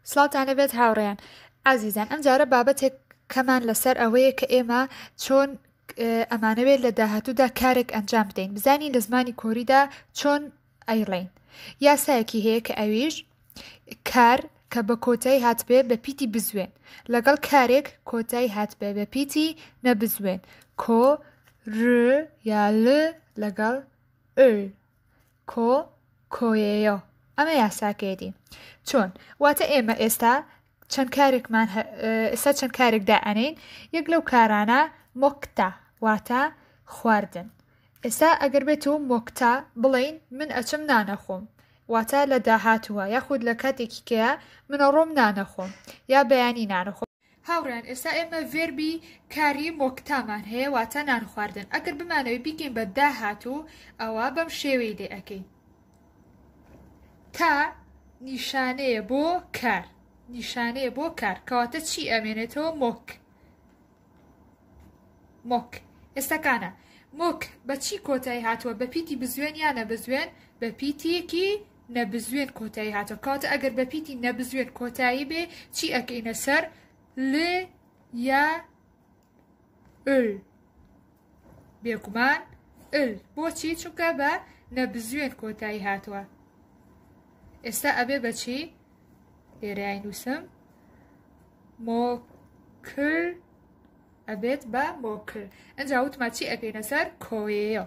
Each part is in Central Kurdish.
سڵاتان لەبێت هاوڕێیان ئازیزان ئەم جارە بابەتێک کەمان لەسەر ئەوەیە کە ئێمە چۆن ئەمانەوێت لە داهاتوودا کارێک ئەنجام بدەین بزانین لە زمانی کۆریدا چۆن ئەیڵێین یاسایەکی هەیە کە ئەویش کار کە بە کۆتایی هاتبێ بە پیتی بزوێن لەگەڵ کارێک کۆتایی هاتبێ بە پیتی نەبزوێن کۆ ر یا ل لەگەڵ کۆ کۆیەیە ئەمە یاساکێتی چۆن واتە ئێمە ئێستا چەند کارێکمان ئێستا چەند کارێک دائەنین یەک لەو کارانە مۆکتا واتە خواردن ئێستا ئەگەر بێت و مۆکتا بڵین من ئەچم نانەخۆم واتە لە داهاتووە یاخود لە کاتێکی کەیە منە ڕۆم نانەخۆم یا بەیانی نانەخۆم هاوڕێن ئێستا ئێمە ڤێربی کاری مۆکتامان هەیە واتە نان خواردن ئەگەر بمانەوەی بیکەین بە داهاتوو ئەوە بەم شێوەی لێ ئەەکەین تا نیشانەیە بۆ کار نیشانەیە بۆ کار کەواتە چی ئەمێنێتەوە مۆک ئێستاکانە مۆک بە چی کۆتایی هاتووە بە پیتی بزوێن یا نەبزوێن بە پیتیەکی نەبزوێن کۆتایی هاتووە کەواتە ئەگەر بە پیتی نەبزوێن کۆتایی بێ چی ئەکەینە سەر ل یا بێگومان بۆچی چونکە بە نەبزوێن کۆتایی هاتووە ئێستا ئەبێ بەچی لێرەی نووسم مۆکر ئەبێت بە مۆکر ئەنجا وتما چی ئەگەینە سەر کۆیەیە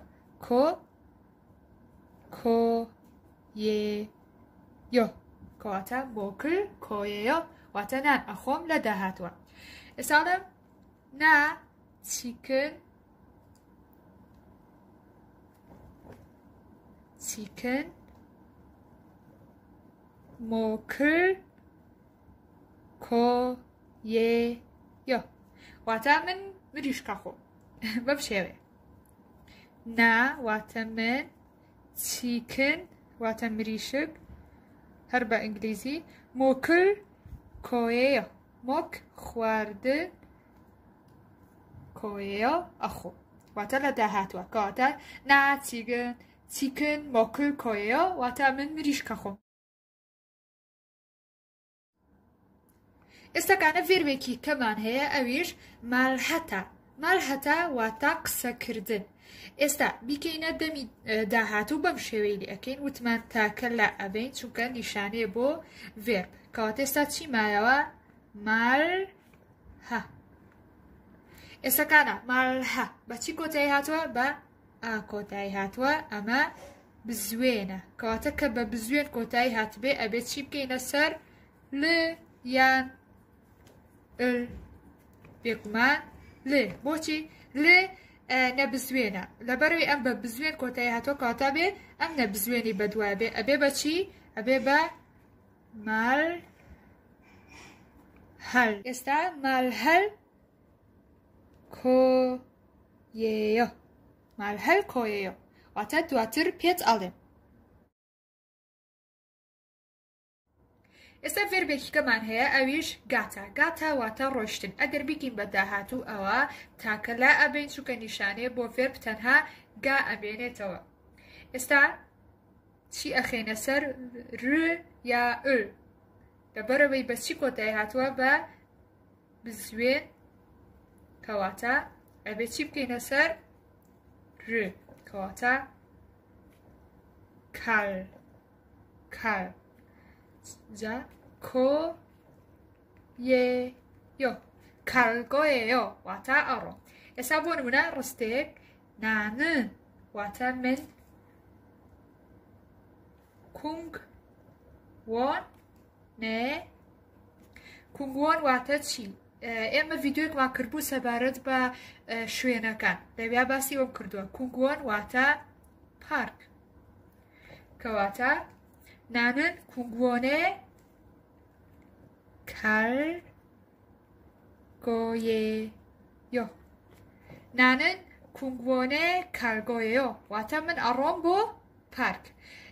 کۆیێ کەواتە مۆکر کۆیەیە واتە نان ئەخۆم لە داهاتوە ئێستاڵم نا چیکن مۆکر کۆیێ واتە من مریشکە خۆم بەم شێوێ نا واتە من چیکن واتە مریشک هەر بە ئینگلیزی مۆکر کۆیەیە مۆک خواردن کۆیەیە ئەخۆ واتە لە داهاتوە کەواتە نا چیکن مۆکر کۆیەیە واتە من مریشکە خۆم ئێستاکانە ڤێربێکی کەمان هەیە ئەویش مالهەتە واتە قسەکردن ئێستا بیکەینە دەمی داهاتوو بەم شێوەی لێ ئەەکەین وتمان تاکە لە ئەبین چونکە نیشانەیە بۆ ڤێرب کەواتە ئێستا چی مایەوە مالهە ئێستاکانە مالهە بە چی کۆتایی هاتووە بە کۆتایی هاتووە ئەمە بزوێنە کەواتە کە بە بزوێن کۆتایی هاتبێ ئەبێت چی بکەینە سەر ل یان بێگومان لێ بۆچی لێ نەبزوێنە لەبەرەوەی ئەم بە بزوێن کۆتایی هاتووە کەواتە بێ ئەم نەبزوێنی بەدوای بێ ئەبێ بە چی ئەبێ بە مالهەل ئێستا مالهەل کۆیەیە واتە دواتر پێت ئەڵێم ئێستا ڤێربێکی کەمان هەیە ئەویش گاتە واتە ڕۆشتن ئەگەر بیکەین بە داهاتوو ئەوە تاکە لا ئەبین چونکە نیشانەیە بۆ ڤێرب تەنها گا ئەبێنێتەوە ئێستا چی ئەخێنە سەر ر یا لەبەرەوەی بە چی کۆتایی هاتووە بە بزوێن کەواتە ئەبێ چی بکەینە سەر ر کەواتە کال جا کۆیێ کالگۆیێ واتە ئەڕۆ ئێستا بۆ نمونە ڕستێک نانن واتە من کونگوۆن واتە چی ئێمە ڤیددیۆکمان کردبوو سەبارەت بە شوێنەکان لەویا باسی ئەوم کردووە کونگوۆن واتە پارک کەواتە نانن کونگوۆنێ کارگۆیێ نانن کونگوۆنێ کارگۆیێ واتە من ئەڕۆم بۆ پارک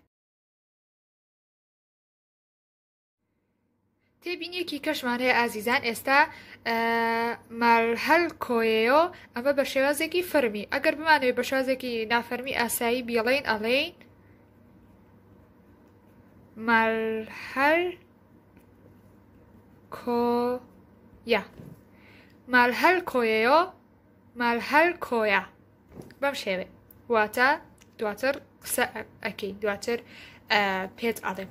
تێبینیەکی کەشمان هەیە ئازیزان ئێستا مالهەل کۆیەیە ئەمە بە شێوازێکی فەرمی ئەگەر بمانەوێت بە شێوازێکی نافەرمی ئاسایی بیڵێن ئەڵێن مالهەل کۆیە مالهەل کۆیەیۆ مالهەل کۆیە بەم شێوێ واتە دواتر قسە ئەەکەی دواتر پێت ئاڵێ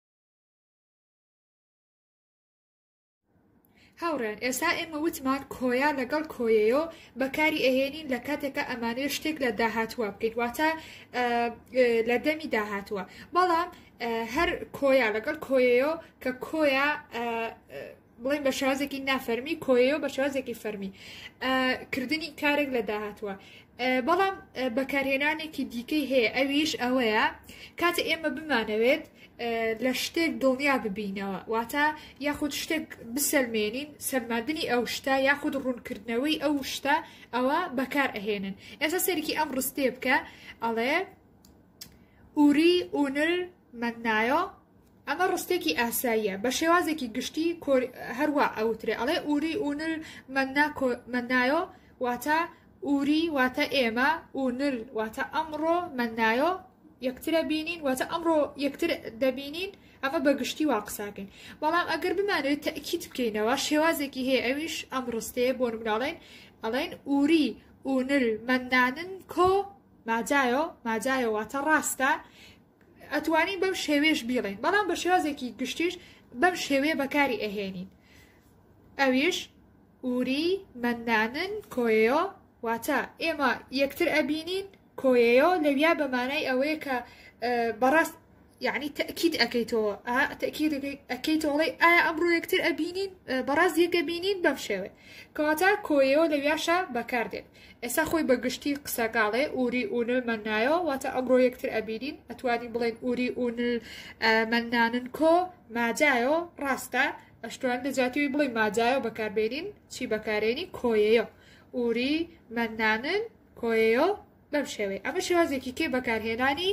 هاوڕێن ئێستا ئێمە وتمان کۆیا لەگەڵ کۆیەیۆ بەکاری ئەهێنین لە کاتێکە ئەمانێ شتێک لە داهاتووە بکەیت واتە لە دەمی داهاتووە بەڵام هەر کۆیا لەگەڵ کۆیەیۆ کە کۆیا بڵێن بە شازێکی نافەرمی کۆیەوە بە شازێکی فەرمی کردنی کارێک لە داهاتوە بەڵام بەکارهێنانێکی دیکەی هەیە ئەویش ئەوەیە کاتە ئێمە بمانەوێت لە شتێک دڵنیا ببینەوە واتە یاخود شتێک بسەلمێنین سەلماندنی ئەو شتە یاخود ڕوونکردنەوەی ئەو شتە ئەوە بەکار ئەهێنن ئێستا سەرکی ئەم ڕستێ بکە ئەڵێ ئوری ئونر مننایۆ ئەمە ڕستێکی ئاساییە بە شێوازێکی گشتی هەروە ئەوترێ ئەڵێ ئوری ئونر مننایۆ واتە ئوری واتە ئێمە ئونر واتە ئەمڕۆ مننایۆ یەکترە بینین واتە ئەمڕۆ یەکتر دەبینین ئەمە بە گشتی وا قساکەین بەڵام ئەگەر بمانێت تەکیت بکەینەوە شێوازێکی هەیە ئەویش ئەم ڕستەیە بۆ نموناڵێن ئەڵێن ئوری ئونر مننانن کۆ ماجایۆ واتە ڕاستە ئەتوانین بەم شێوێش بیڵێن بەڵام بە شێوازێکی گشتیش بەم شێوێ بەکاری ئەهێنین ئەویش ئوری مننانن کۆیۆ واتە ئێمە یەکتر ئەبینین کۆیەیۆ لەویا بەمانای ئەوەیە کە بەڕاست یعنی تەکید ئەەکەیتەوە تەکید ئەەکەیتەوەڵی ئایا ئەمڕۆ یەکتر ئەبینین بەڕاست یەکە بینین بەم شێوێ کەواتە کۆیەوە لەویاشە بەکاردێت ئێستا خۆی بەگشتی قسەکاڵێ ئوری ئونل مننایۆ واتە ئەمڕۆ یەکتر ئەبینین ئەتوانین بڵێن ئوری ئونل مننانن کۆ ماجایۆ ڕاستە ئەشتوان دەجاتیوی بڵێ ماجایۆ بەکاربێنین چی بەکارێنی کۆیەیۆ ئوری مننانن کۆیەیۆ بەم شێوێ ئەمە شێوازێکی کێ بەکارهێنانی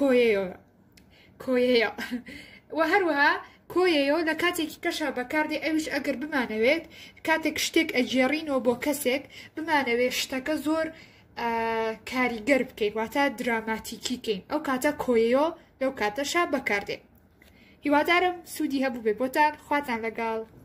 کۆیەیە و هەروەها کۆیەیۆ لە کاتێکی کەشە بەکاردێ ئەویش ئەگەر بمانەوێت کاتێک شتێک ئەجێڕینەوە بۆ کەسێک بمانەوێت شتەکە زۆر کاریگەر بکەیت واتە دراماتیکی بکەین ئەو کاتە کۆیەیۆ لەو کاتەشە بەکاردێ هیوادارم سوودی هەبوو بێ بۆتان خواتان لەگەڵ